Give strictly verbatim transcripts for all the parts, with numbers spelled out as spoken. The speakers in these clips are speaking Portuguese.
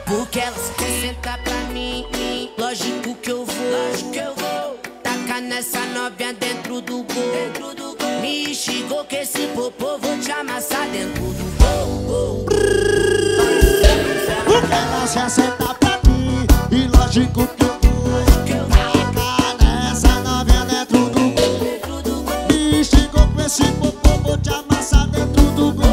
Porque elas querem sentar pra mim, lógico que eu vou, lógico que eu vou. Tacar nessa novinha dentro do gol, dentro do gol. Me xingou que esse popô vou te amassar dentro do gol. Porque elas querem sentar pra mim, e lógico que eu vou, lógico que eu vou. Tacar nessa novinha dentro do gol, dentro do gol. Me xingou com esse popô vou te amassar dentro do gol.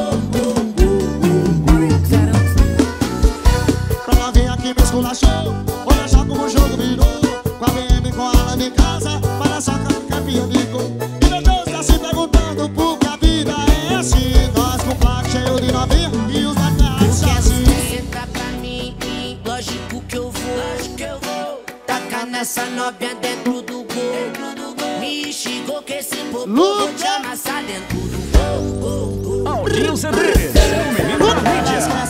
Pra novinha que me esculachou, olha só como o jogo virou. Com a B M, com a Alan em casa, para só que a campeã ligou. E meu Deus tá se perguntando por que a vida é assim. Nós com o placo cheio de novinha e os macacos assim. Senta pra mim, lógico que eu vou, lógico que eu vou. Tacar nessa novinha dentro do gol, dentro do gol. Me xingou que esse popô vou te amassar dentro do gol. Aldinho C D, seu menino da mídia.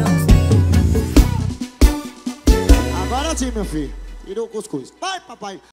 Agora sim, meu filho. Tirou o cuscuz. Vai, papai.